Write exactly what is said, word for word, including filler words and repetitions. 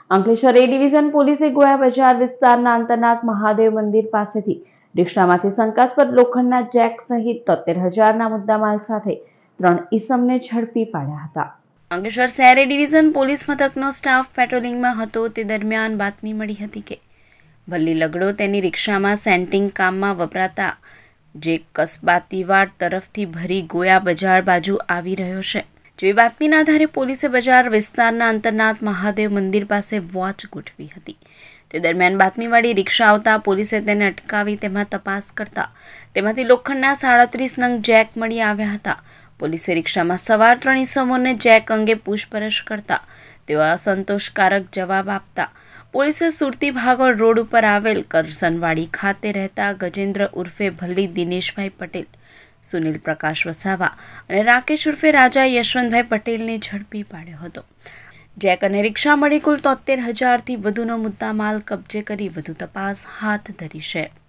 અંકલેશ્વર એ division પોલીસે ગોયા બજાર વિસ્તારના અંતરનાથ મહાદેવ મંદિર પાસેથી રિક્ષામાંથી શંકાસ્પદ લોખંડના જેક સહિત તોતેર હજારના મુદ્દામાલ સાથે ત્રણ ઈસમને ઝડપી પાડ્યા હતા. અંકલેશ્વર શહેર એ ડિવિઝન પોલીસ મથકનો સ્ટાફ પેટ્રોલિંગમાં હતો તે દરમિયાન બાતમી મળી હતી કે વલ્લી લગડો તેની રિક્ષામાં સેન્ટિંગ કામમાં વપરાતા જે કસબાતીવાડ તરફથી ભરી ગોયા બજાર બાજુ આવી રહ્યો છે. જેવી બાતમીના આધારે પોલીસે બજાર વિસ્તારના અંતરનાથ મહાદેવ મંદિર પાસે વોચ ગોઠવી હતી. તે દરમિયાન બાતમીવાળી રિક્ષા આવતા પોલીસે તેને અટકાવી તેમાં તપાસ કરતા તેમાંથી લોખંડના સાડત્રીસ નંગ જેક મળી આવ્યા હતા. પોલીસે રિક્ષામાં સવાર ત્રણ ઈસમોને જેક અંગે પૂછપરછ કરતા તેઓ અસંતોષકારક જવાબ આપતા પોલીસે સુરતી ભાગોળ રોડ ઉપર આવેલ કરસનવાડી ખાતે રહેતા ગજેન્દ્ર ઉર્ફે ભલ્લી દિનેશભાઈ પટેલ, સુનિલ પ્રકાશ વસાવા અને રાકેશ ઉર્ફે રાજા યશવંતભાઈ પટેલને ઝડપી પાડ્યો હતો. જેક અને રિક્ષા મળી કુલ તોતેર હજારથી વધુનો મુદ્દામાલ કબજે કરી વધુ તપાસ હાથ ધરી છે.